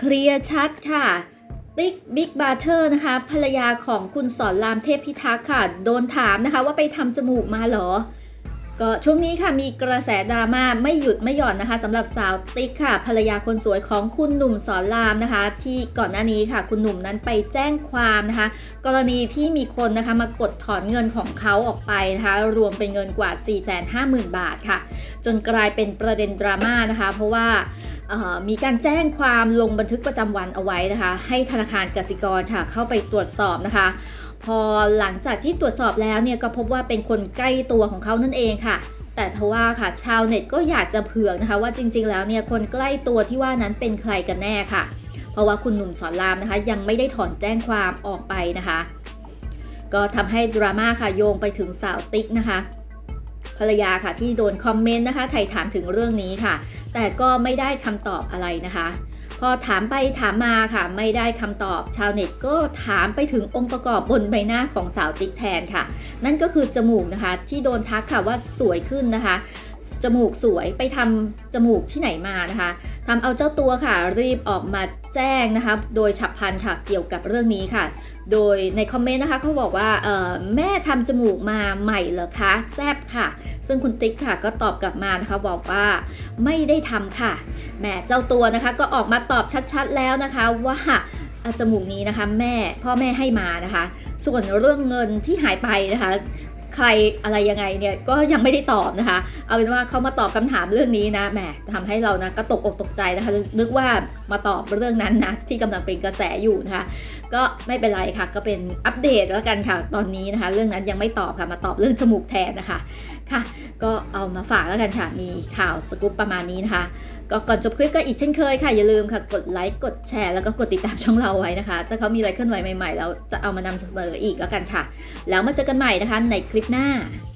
เคลียร์ชัดค่ะติ๊กบิ๊กบาร์เทอร์นะคะภรรยาของคุณสอนรามเทพพิทักษ์ค่ะโดนถามนะคะว่าไปทำจมูกมาเหรอก็ช่วงนี้ค่ะมีกระแสดราม่าไม่หยุดไม่หย่อนนะคะสำหรับสาวติ๊กค่ะภรรยาคนสวยของคุณหนุ่มสอนรามนะคะที่ก่อนหน้านี้ค่ะคุณหนุ่มนั้นไปแจ้งความนะคะกรณีที่มีคนนะคะมากดถอนเงินของเขาออกไปนะคะรวมเป็นเงินกว่า 450,000 บาทค่ะจนกลายเป็นประเด็นดราม่านะคะเพราะว่ามีการแจ้งความลงบันทึกประจำวันเอาไว้นะคะให้ธนาคารกสิกรค่ะเข้าไปตรวจสอบนะคะพอหลังจากที่ตรวจสอบแล้วเนี่ยก็พบว่าเป็นคนใกล้ตัวของเขานั่นเองค่ะแต่ทว่าค่ะชาวเน็ตก็อยากจะเผือกนะคะว่าจริงๆแล้วเนี่ยคนใกล้ตัวที่ว่านั้นเป็นใครกันแน่ค่ะเพราะว่าคุณหนุ่มสอนรามนะคะยังไม่ได้ถอนแจ้งความออกไปนะคะก็ทำให้ดราม่าค่ะโยงไปถึงสาวติ๊กนะคะภรรยาค่ะที่โดนคอมเมนต์นะคะไถ่ถามถึงเรื่องนี้ค่ะแต่ก็ไม่ได้คำตอบอะไรนะคะพอถามไปถามมาค่ะไม่ได้คำตอบชาวเน็ตก็ถามไปถึงองค์ประกอบบนใบหน้าของสาวติ๊กแทนค่ะนั่นก็คือจมูกนะคะที่โดนทักค่ะว่าสวยขึ้นนะคะจมูกสวยไปทำจมูกที่ไหนมานะคะทำเอาเจ้าตัวค่ะรีบออกมาแจ้งนะคะโดยฉับพลันค่ะเกี่ยวกับเรื่องนี้ค่ะโดยในคอมเมนต์นะคะเขาบอกว่าแม่ทำจมูกมาใหม่เหรอคะแซบค่ะซึ่งคุณติ๊กค่ะก็ตอบกลับมานะคะบอกว่าไม่ได้ทำค่ะแม่เจ้าตัวนะคะก็ออกมาตอบชัดๆแล้วนะคะว่าจมูกนี้นะคะพ่อแม่ให้มานะคะส่วนเรื่องเงินที่หายไปนะคะใครอะไรยังไงเนี่ยก็ยังไม่ได้ตอบนะคะเอาเป็นว่าเขามาตอบคำถามเรื่องนี้นะแหมทำให้เรานะก็ตกอกตกใจนะคะนึกว่ามาตอบเรื่องนั้นนะที่กำลังเป็นกระแสอยู่นะคะก็ไม่เป็นไรค่ะก็เป็นอัปเดตแล้วกันค่ะตอนนี้นะคะเรื่องนั้นยังไม่ตอบค่ะมาตอบเรื่องจมูกแทนนะคะค่ะก็เอามาฝากแล้วกันค่ะมีข่าวสกู๊ปประมาณนี้นะคะก็ก่อนจบคลิปก็อีกเช่นเคยค่ะอย่าลืมค่ะกดไลค์กดแชร์แล้วก็กดติดตามช่องเราไว้นะคะถ้าเขามีอะไรเคลื่อนไหวใหม่ๆแล้วจะเอามานำเสนออีกแล้วกันค่ะแล้วมาเจอกันใหม่นะคะในคลิปหน้า